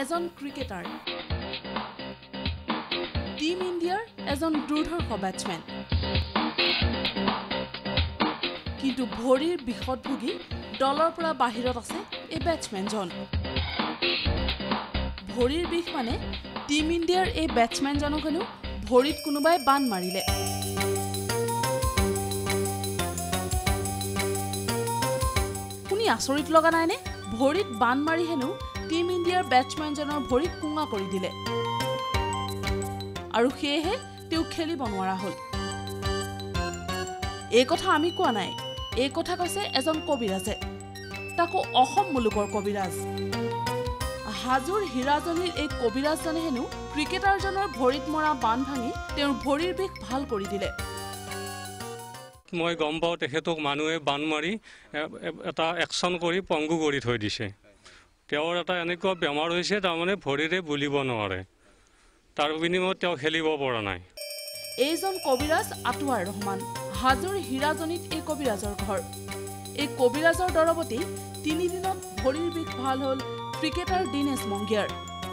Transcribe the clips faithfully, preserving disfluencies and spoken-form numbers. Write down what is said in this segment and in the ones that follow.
এজন cricketer team ইণ্ডিয়াৰ এজন দুৰ্ধৰ্ষ বেটছমেন কিন্তু ভৰিৰ বিষত ভুগি দলৰ পৰা বাহিৰত আছে এই বেটছমেনজন ভৰিৰ বিষ মানে টিম ইণ্ডিয়াৰ এই বেটছমেনজনক হেনো ভৰিত কোনোবাই বান মাৰিলে শুনি আচৰিত লগা নাইনে ভৰিত বান মাৰি হেনো টিম ইণ্ডিয়াৰ বেটছমেনজনৰ ভৰিত কুঙা কৰি দিলে আৰু সেয়েহে তেওঁ খেলিব নোৱাৰা হ'ল এই কথা আমি কোৱা নাই এই কথা কৈছে এজন কবিৰাজে তাকো অসম মুলুকৰ কবিৰাজ হাজোৰ হিৰাজনীৰ এই কবিৰাজজনে হেনো ক্ৰিকেটাৰজনৰ ভৰিত মৰা বান ভাঙি তেওঁৰ ভৰিৰ বিষ ভাল কৰি দিলে মই গম পাওঁ তেখেতক মানুহে বান মাৰি এটা একশ্যন কৰি পংগু কৰি থৈ দিছে তেওঁৰ এটা এনেকুৱা বেমাৰ হৈছে তাৰমানে ভৰিৰে বুলিব নোৱাৰে তাৰ বিনিময়ত তেওঁ খেলিব পৰা নাই এইজন কবিৰাজ আটোৱাৰ ৰহমান হাজোৰ হিৰাজনীত এই কবিৰাজৰ ঘৰ এই কবিৰাজৰ দৰবতি তিনি দিনত ভৰিৰ বিষ ভাল হ'ল ক্ৰিকেটাৰ দিনেশ মংগিয়াৰ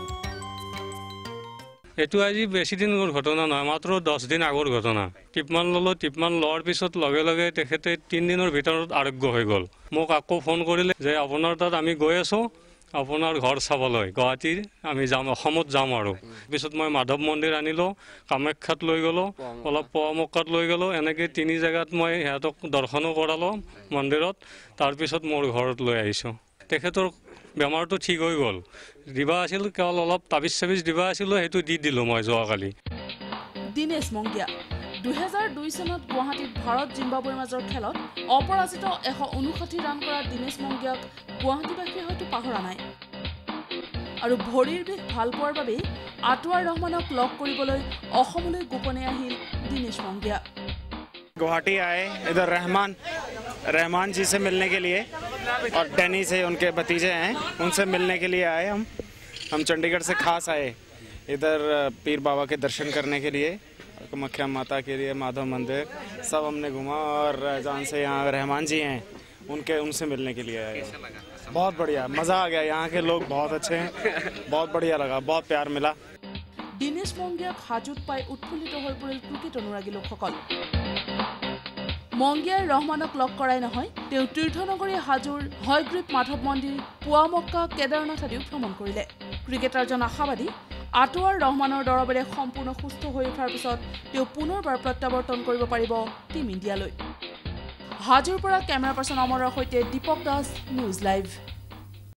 এইটো আজি বেছি দিনৰ ঘটনা নহয় মাত্ৰ দহ দিন আগৰ ঘটনা টিপমান ল'লোঁ টিপমান লোৱাৰ পিছত লগে লগে তেখেতে তিনি দিনৰ ভিতৰত আৰোগ্য হৈ গ'ল মোক আকৌ ফোন কৰিলে যে আপোনাৰ তাত আমি গৈ আছোঁ আপোনাৰ ঘৰ চাবলৈ গুৱাহাটীৰ আমি যাম অসমত যাম আৰু পিছত মই মাধৱ মন্দিৰ আনিলোঁ কামাখ্যাত লৈ গ'লোঁ অলপ পোৱামক্কাত লৈ গ'লোঁ এনেকৈ তিনি জেগাত মই সিহঁতক দৰ্শনো কৰালোঁ মন্দিৰত তাৰপিছত মোৰ ঘৰত লৈ আহিছোঁ তেখেতৰ বেমাৰটো ঠিক হৈ গ'ল দিবা আছিল কেৱল অলপ তাবিজ চাবিজ দিবা আছিলোঁ সেইটো দি দিলোঁ মই যোৱাকালি দিনেশ মংগিয়া দুহেজাৰ দুই চনত গুৱাহাটীত ভাৰত জিম্বাবুৱেৰ মাজৰ খেলত অপৰাজিত এশ ঊনষাঠি ৰান কৰা দিনেশ মংগিয়াক গুৱাহাটীবাসীয়ে হয়তো পাহৰা নাই আৰু ভৰিৰ বিষ ভাল পোৱাৰ বাবে আটোৱাৰ ৰহমানক লগ কৰিবলৈ অসমলৈ গোপনে আহিল দিনেশ মংগিয়া गुवाहाटी आए इधर रहमान रहमान जी से मिलने के लिए और डैनी से उनके भतीजे हैं उनसे मिलने के लिए आए हम हम चंडीगढ़ से खास आए इधर पीर बाबा के दर्शन करने के लिए कामाख्या माता के लिए माधव मंदिर सब हमने घुमा और जहाँ से यहाँ रहमान जी हैं उनके उनसे मिलने के लिए आए बहुत बढ़िया मज़ा आ गया यहाँ के लोग बहुत अच्छे हैं बहुत बढ़िया लगा बहुत प्यार मिला দিনেশ মংগিয়াক হাজোত পাই উৎফুল্লিত হৈ পৰিল ক্ৰিকেট অনুৰাগী লোকসকল মংগিয়াই ৰহমানক লগ কৰাই নহয় তেওঁ তীৰ্থনগৰী হাজোৰ হয়গ্ৰীব মাধৱ মন্দিৰ পোৱামক্কা কেদাৰনাথ আদিও ভ্ৰমণ কৰিলে ক্ৰিকেটাৰজন আশাবাদী আটোৱাৰ ৰহমানৰ দৰবেৰে সম্পূৰ্ণ সুস্থ হৈ উঠাৰ পিছত তেওঁ পুনৰবাৰ প্ৰত্যাৱৰ্তন কৰিব পাৰিব টিম ইণ্ডিয়ালৈ হাজোৰ পৰা কেমেৰা পাৰ্চন অমৰৰ সৈতে দীপক দাস নিউজ লাইভ